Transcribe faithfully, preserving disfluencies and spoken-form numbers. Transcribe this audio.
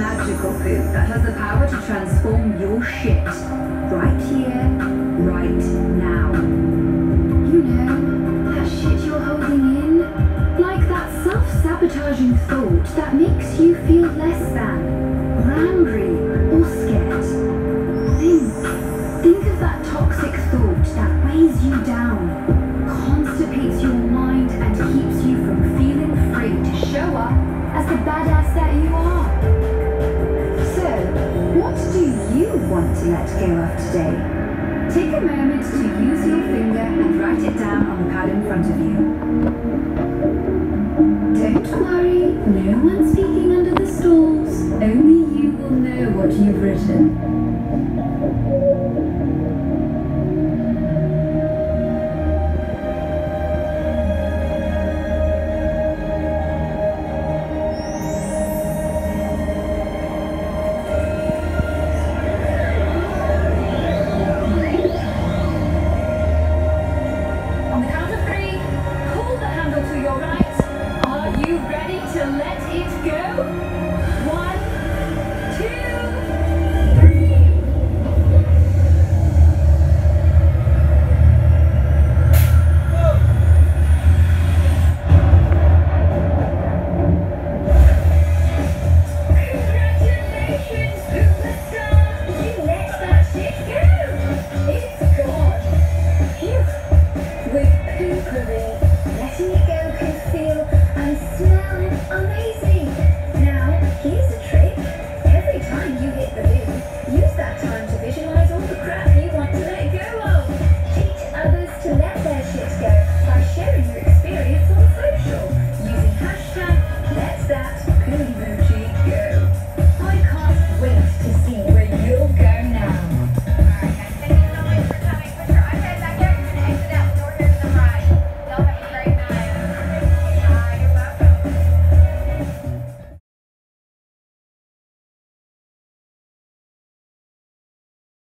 magical food that has the power to transform your shit. Right here, right now. You know, that shit you're holding in? Like that self-sabotaging thought that makes you feel less than, or angry, or scared. Think. Think of that toxic thought that weighs you down, constipates your mind, and keeps you from feeling free to show up as the badass that you are. So, what do you want to let go of today? Take a moment to use your finger and write it down on the pad in front of you. Don't worry, no one's speaking under the stalls. Only you will know what you've written.